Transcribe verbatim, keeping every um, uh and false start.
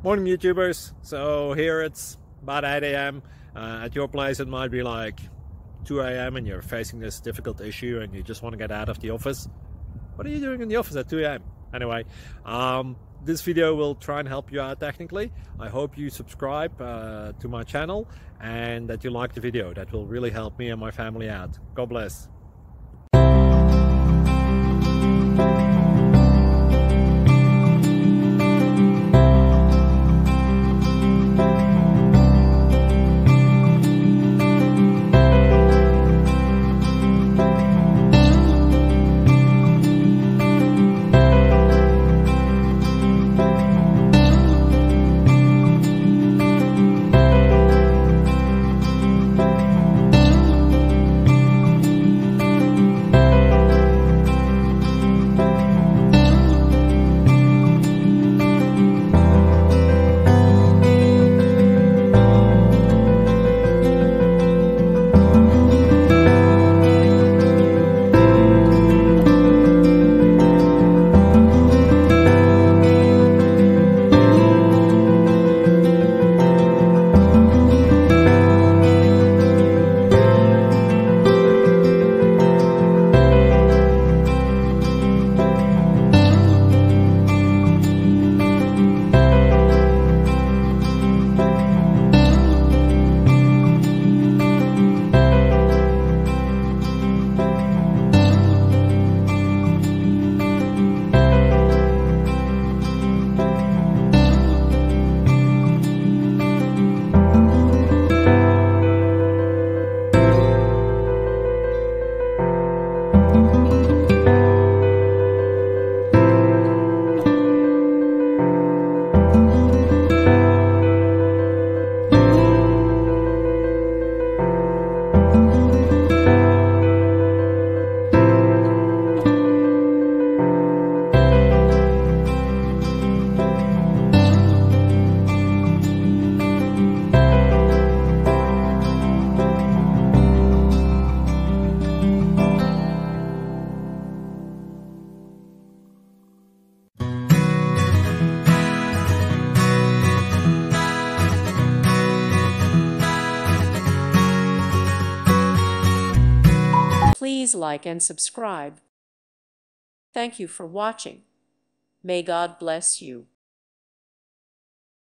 Morning YouTubers. So here it's about eight A M Uh, at your place it might be like two A M and you're facing this difficult issue and you just want to get out of the office. What are you doing in the office at two A M? Anyway, um, this video will try and help you out technically. I hope you subscribe uh, to my channel and that you like the video. That will really help me and my family out. God bless. Please like and subscribe. Thank you for watching. May God bless you.